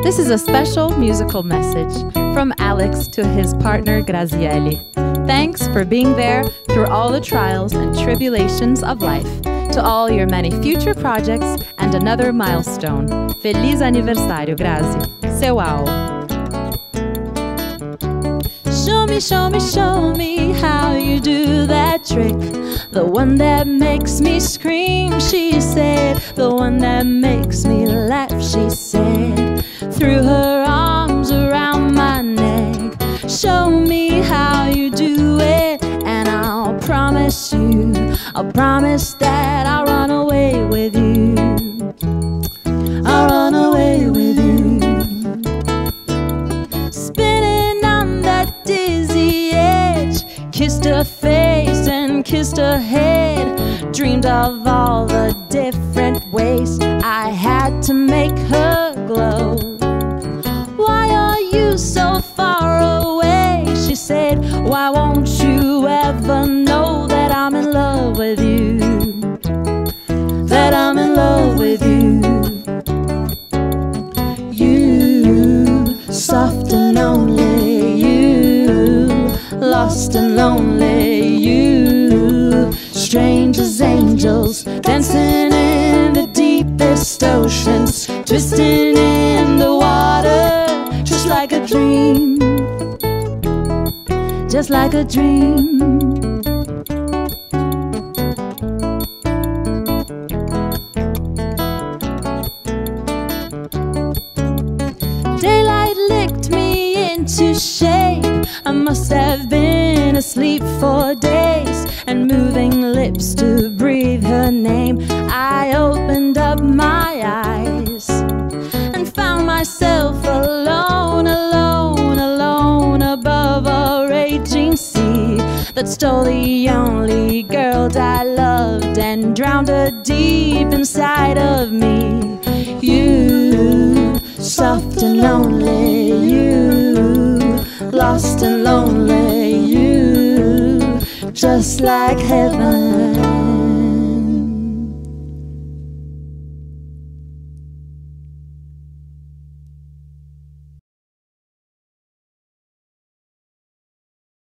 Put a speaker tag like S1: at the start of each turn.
S1: This is a special musical message from Alex to his partner Graziele. Thanks for being there through all the trials and tribulations of life. To all your many future projects and another milestone. Feliz aniversário, Grazi. Seu Al. Show me, show me, show me how you do that trick. The one that makes me scream, she said. The one that makes me laugh, she said. Threw her arms around my neck. Show me how you do it, and I'll promise you, I'll promise that I'll run away with you. I'll run away with you. Spinning on that dizzy edge, kissed her face and kissed her head. Dreamed of all the different ways I had to make her glow. Why are you so far away? She said, why won't you ever know that I'm in love with you? That I'm in love with you. You, soft and lonely, you, lost and lonely, you, strange as angels, dancing in the deepest oceans, twisting in the water, just like a dream, just like a dream. Daylight licked me into shape. I must have been asleep for days, and moving lips to breathe her name. I opened up my eyes and found myself alone, alone, alone above a raging sea that stole the only girl I loved and drowned her deep inside of me. You, soft and lonely, you, lost and lonely, you, just like heaven.